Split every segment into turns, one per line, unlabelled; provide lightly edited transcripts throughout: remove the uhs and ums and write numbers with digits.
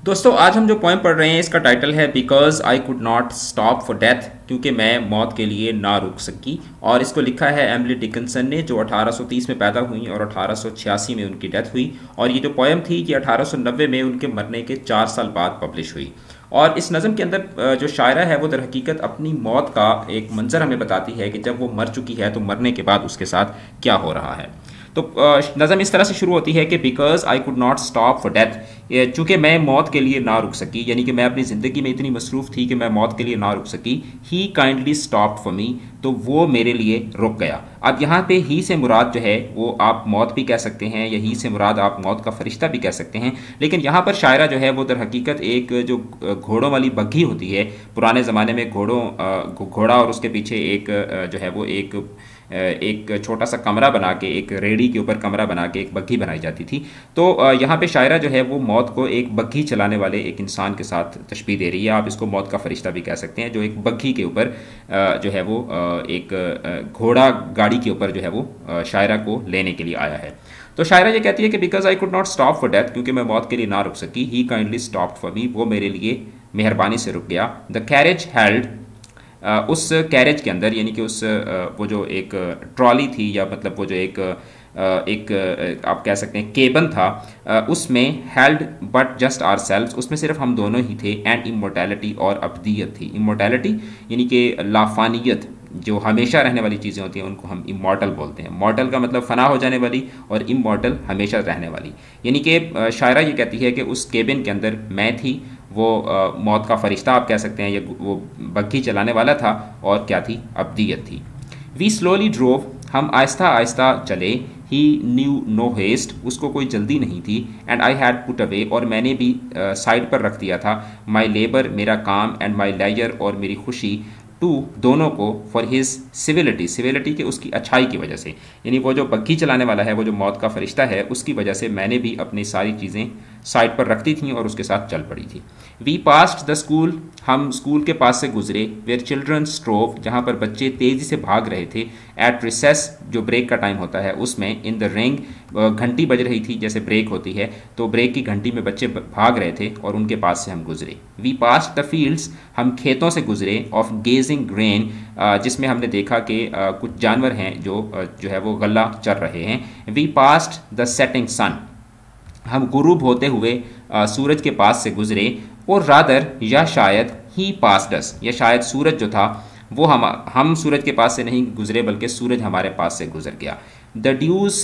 दोस्तों आज हम जो पोएम पढ़ रहे हैं इसका टाइटल है because I could not stop for death, क्योंकि मैं मौत के लिए ना रुक सकी। और इसको लिखा है एमिली डिकिंसन ने, जो 1830 में पैदा हुई और 1886 में उनकी डेथ हुई। और ये जो पोएम थी ये 1890 में उनके मरने के 4 साल बाद पब्लिश हुई। और इस नज़म के अंदर जो शायरा है वो दर हकीकत अपनी मौत का एक मंजर हमें बताती है कि जब वो मर चुकी है तो मरने के बाद उसके साथ क्या हो रहा है। तो नज़म इस तरह से शुरू होती है कि because I could not stop for death, चूँकि मैं मौत के लिए ना रुक सकी, यानी कि मैं अपनी ज़िंदगी में इतनी मसरूफ़ थी कि मैं मौत के लिए ना रुक सकी। He kindly stop for me, तो वो मेरे लिए रुक गया। अब यहाँ पे ही से मुराद जो है वो आप मौत भी कह सकते हैं या ही से मुराद आप मौत का फरिश्ता भी कह सकते हैं, लेकिन यहाँ पर शायरा जो है वो दर हकीकत एक जो घोड़ों वाली बग्घी होती है, पुराने ज़माने में घोड़ा और उसके पीछे एक जो है वो एक छोटा सा कमरा बना के, एक रेडी के ऊपर कमरा बना के एक बग्घी बनाई जाती थी। तो यहाँ पे शायरा जो है वो मौत को एक बग्घी चलाने वाले एक इंसान के साथ तशबीह दे रही है। आप इसको मौत का फरिश्ता भी कह सकते हैं, जो एक बग्घी के ऊपर जो है वो एक घोड़ा गाड़ी के ऊपर जो है वो शायरा को लेने के लिए आया है। तो शायरा ये कहती है कि because I could not stop for death, क्योंकि मैं मौत के लिए ना रुक सकी। He kindly stop for me, वो मेरे लिए मेहरबानी से रुक गया। द कैरेज हेल्ड, उस कैरेज के अंदर यानी कि उस वो जो एक ट्रॉली थी, या मतलब वो जो एक आप कह सकते हैं केबन था, उसमें held but just ourselves, उसमें सिर्फ हम दोनों ही थे। एंड इमोर्टैलिटी, और अब्दियत थी। इमोर्टैलिटी यानी कि लाफानियत, जो हमेशा रहने वाली चीज़ें होती हैं उनको हम इमॉर्टल बोलते हैं। मॉर्टल का मतलब फ़ना हो जाने वाली, और इमॉर्टल हमेशा रहने वाली। यानी कि शायरा ये कहती है कि उस केबिन के अंदर मैं थी, वो मौत का फरिश्ता आप कह सकते हैं, ये वो बग्घी चलाने वाला था, और क्या थी, अब्दियत थी। वी स्लोली ड्रोव, हम आहिस्ता आहिस्ता चले। ही न्यू नो हेस्ट, उसको कोई जल्दी नहीं थी। And I had put away, और मैंने भी साइड पर रख दिया था। माई लेबर, मेरा काम। एंड माई लेजर, और मेरी खुशी। टू, दोनों को। फॉर हिज सिविलिटी, सिविलिटी के उसकी अच्छाई की वजह से, यानी वो जो बग्घी चलाने वाला है, वो जो मौत का फरिश्ता है, उसकी वजह से मैंने भी अपनी सारी चीज़ें साइड पर रखती थी और उसके साथ चल पड़ी थी। वी पास्ट द स्कूल, हम स्कूल के पास से गुजरे। वेयर चिल्ड्रन स्ट्रोव, जहाँ पर बच्चे तेज़ी से भाग रहे थे। एट रिसेस, जो ब्रेक का टाइम होता है उसमें। इन द रिंग, घंटी बज रही थी जैसे ब्रेक होती है, तो ब्रेक की घंटी में बच्चे भाग रहे थे और उनके पास से हम गुजरे। वी पास्ट द फील्ड्स, हम खेतों से गुजरे। ऑफ गेजिंग ग्रेन, जिसमें हमने देखा कि कुछ जानवर हैं जो है वो गल्ला चर रहे हैं। We passed the setting sun, हम गुरूब होते हुए सूरज के पास से गुजरे। और रादर, या शायद, ही पास्ड अस, या शायद सूरज जो था वो हम सूरज के पास से नहीं गुजरे, बल्कि सूरज हमारे पास से गुजर गया। द ड्यूज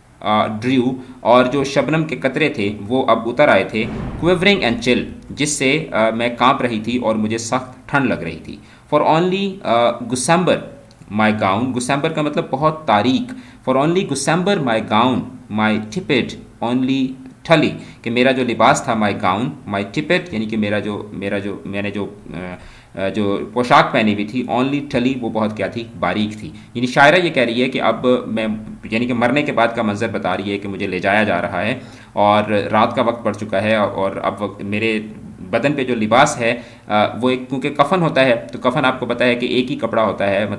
ड्रू, और जो शबनम के कतरे थे वो अब उतर आए थे। क्विवरिंग एंड चिल, जिससे मैं कांप रही थी और मुझे सख्त ठंड लग रही थी। For only gossamer my gown, gossamer का मतलब बहुत तारीख। For only gossamer my gown, my tippet only tulle, कि मेरा जो लिबास था, माई गाउन, माई टिपेट यानी कि मैंने जो पोशाक पहनी हुई थी, ओनली ठली, वो बहुत क्या थी, बारीक थी। यानी शायरा ये कह रही है कि अब मैं, यानी कि मरने के बाद का मंजर बता रही है कि मुझे ले जाया जा रहा है और रात का वक्त पड़ चुका है, और अब मेरे बदन पे जो लिबास है वो एक, क्योंकि कफन होता है, तो कफन आपको पता है कि एक ही कपड़ा होता है,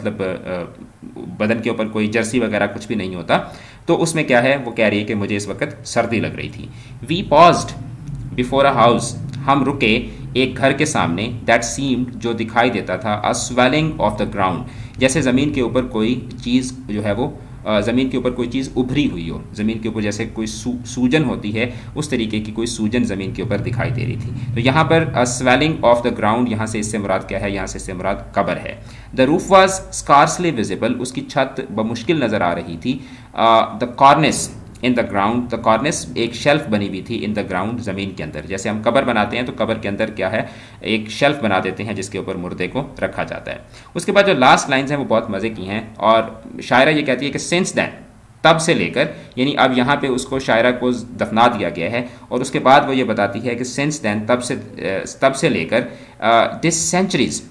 मतलब बदन के ऊपर कोई जर्सी वगैरह कुछ भी नहीं होता। तो उसमें क्या है, वो कह रही है कि मुझे इस वक्त सर्दी लग रही थी। We paused before a house, हम रुके एक घर के सामने। दैट सीम्ड, जो दिखाई देता था। A swelling of the ground, जैसे ज़मीन के ऊपर कोई चीज़ जो है वो ज़मीन के ऊपर कोई चीज़ उभरी हुई हो, ज़मीन के ऊपर जैसे कोई सूजन होती है, उस तरीके की कोई सूजन ज़मीन के ऊपर दिखाई दे रही थी। तो यहाँ पर स्वेलिंग ऑफ द ग्राउंड, यहाँ से इससे मुराद क्या है, यहाँ से इससे मुराद कब्र है। The roof was scarcely visible, उसकी छत बमुश्किल नज़र आ रही थी। The cornice in the ground, the cornice एक शेल्फ बनी हुई थी। इन द ग्राउंड, ज़मीन के अंदर, जैसे हम कब्र बनाते हैं तो कब्र के अंदर क्या है, एक शेल्फ बना देते हैं जिसके ऊपर मुर्दे को रखा जाता है। उसके बाद जो लास्ट लाइन्स हैं वो बहुत मज़े की हैं, और शायरा ये कहती है कि सिंस दैन, तब से लेकर, यानी अब यहाँ पे उसको शायरा को दफना दिया गया है, और उसके बाद वो ये बताती है कि सिंस दैन, तब से लेकर, दिस सेंचुरीज,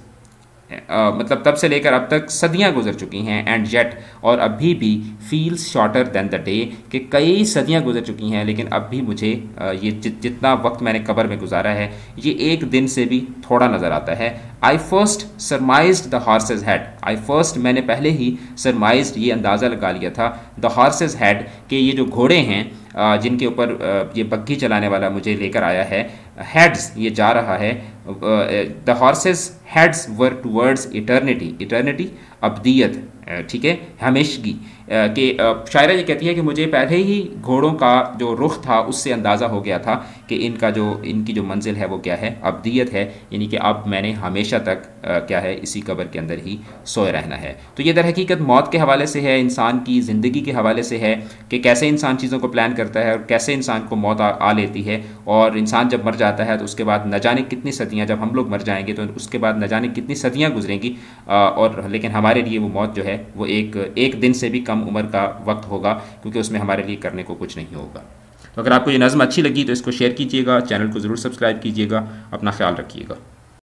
मतलब तब से लेकर अब तक सदियां गुजर चुकी हैं। एंड जेट, और अभी भी, feels shorter than the day, कि कई सदियां गुजर चुकी हैं लेकिन अब भी मुझे ये जितना वक्त मैंने कब्र में गुजारा है ये एक दिन से भी थोड़ा नज़र आता है। I first surmised the horses heads, I first, मैंने पहले ही सरमाइज्ड, ये अंदाज़ा लगा लिया था, द हॉर्सेज हेड, कि ये जो घोड़े हैं जिनके ऊपर ये बग्घी चलाने वाला मुझे लेकर आया है, हेड्स ये जा रहा है, the horses heads were towards eternity, eternity अब्दियत, ठीक है, हमेशगी कि शायरा ये कहती है कि मुझे पहले ही घोड़ों का जो रुख था उससे अंदाज़ा हो गया था कि इनकी जो मंजिल है वो क्या है, अब्दियत है, यानी कि अब मैंने हमेशा तक क्या है इसी कब्र के अंदर ही सोए रहना है। तो ये दर हकीकत मौत के हवाले से है, इंसान की ज़िंदगी के हवाले से है कि कैसे इंसान चीज़ों को प्लान करता है और कैसे इंसान को मौत आ लेती है, और इंसान जब मर जाता है तो उसके बाद न जाने कितनी सदियाँ, जब हम लोग मर जाएंगे तो उसके बाद न जाने कितनी सदियाँ गुजरेंगी, और लेकिन हमारे लिए वो मौत जो है वो एक दिन से भी कम उम्र का वक्त होगा, क्योंकि उसमें हमारे लिए करने को कुछ नहीं होगा। तो अगर आपको ये नज़्म अच्छी लगी तो इसको शेयर कीजिएगा, चैनल को ज़रूर सब्सक्राइब कीजिएगा, अपना ख्याल रखिएगा।